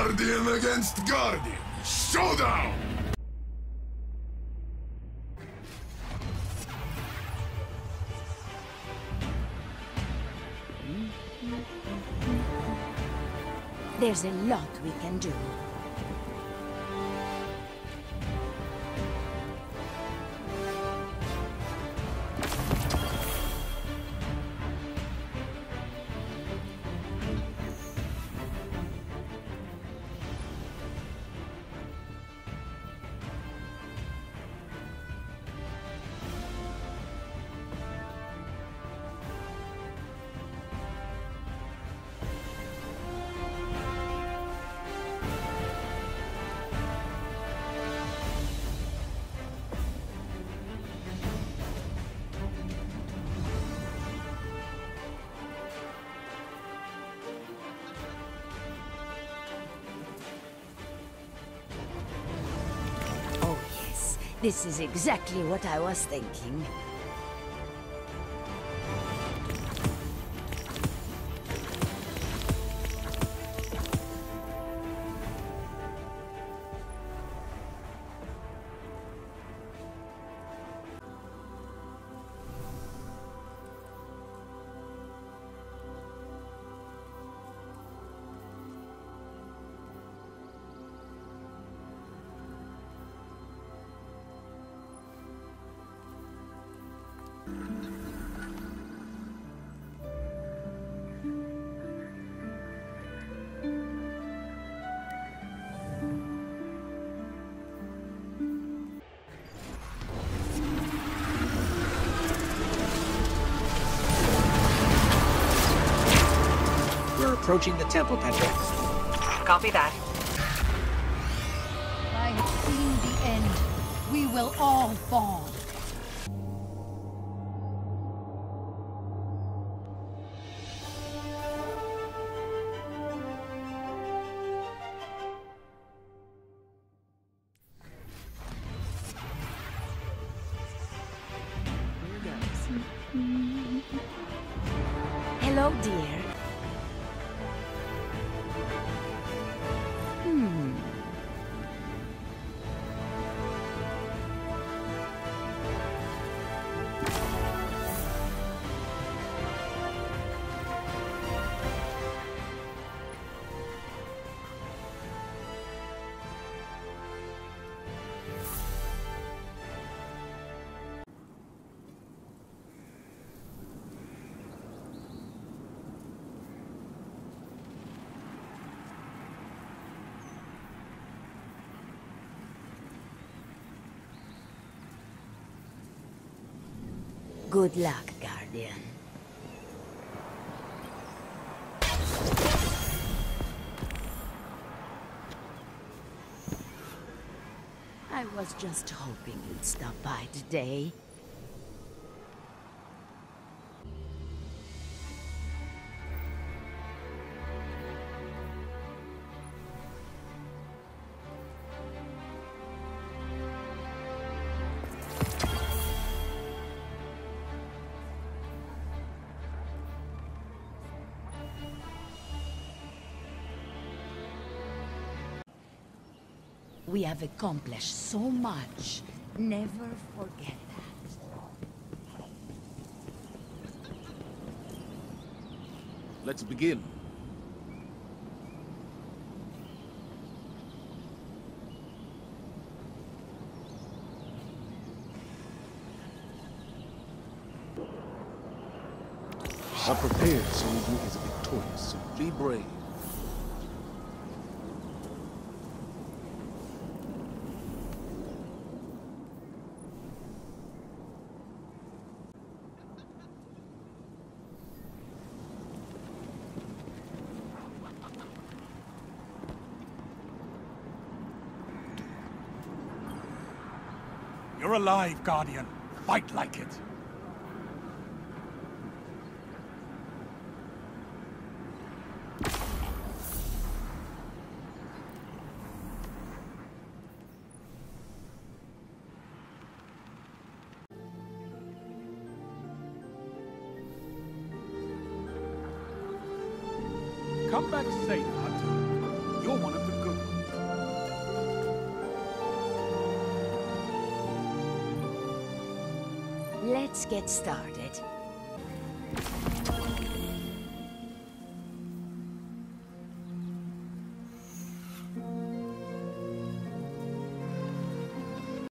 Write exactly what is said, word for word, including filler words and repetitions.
Guardian against Guardian. Showdown! There's a lot we can do. This is exactly what I was thinking. Approaching the temple, Petra. Copy that. I have seen the end. We will all fall. Hello, dear. Good luck, Guardian. I was just hoping you'd stop by today. We have accomplished so much. Never forget that. Let's begin. I'm prepared to see you as victorious, so be brave. You're alive, Guardian. Fight like it. Come back safe, Hunter. You're one of the Let's get started.